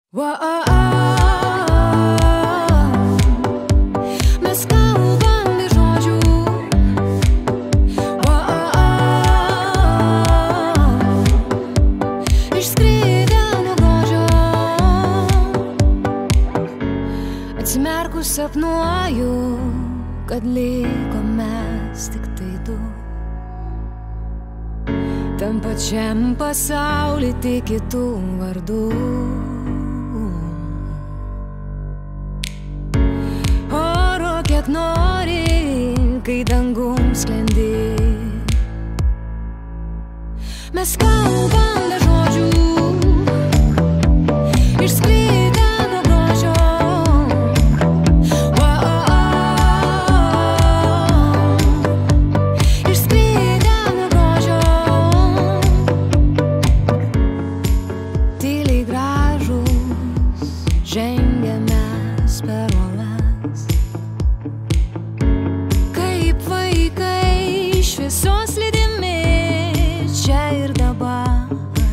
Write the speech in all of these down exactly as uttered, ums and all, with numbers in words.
Mes kalbam be žodžių. Išskridę nuo grožio. Atsimerkus sapnuoju, kad liko mes tik tai du. Tam pačiam pasauly tik kitų vardų. Oro kiek nori, kai dangum sklendi. Mes kalbam be žodžių. Išskridę nuo grožio. Išskridę nuo grožio. Tyliai gražūs žengiame per uolas. Kaip vaikai šviesos lydimi čia ir dabar.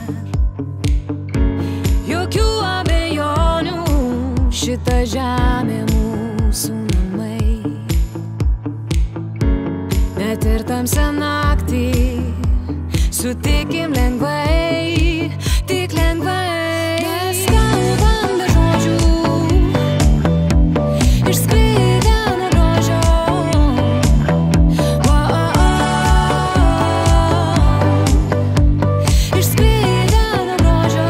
Jokių abejonių, šita žemė mūsų namai. Net ir tamsią naktį sutikim lengvai, tik lengvai. Mes kalbam be žodžių. Išskridę nuo grožio. Išskridę nuo grožio.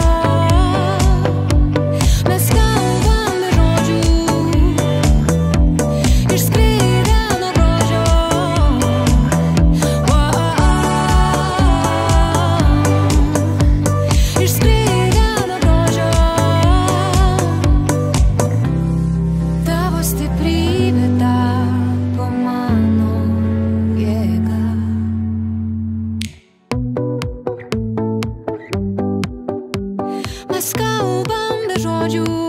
Mes kalbam be žodžių. Išskridę nuo grožio. Išskridę nuo grožio. Tavo stiprybė tapo mano jėga. Mes kalbam be žodžių.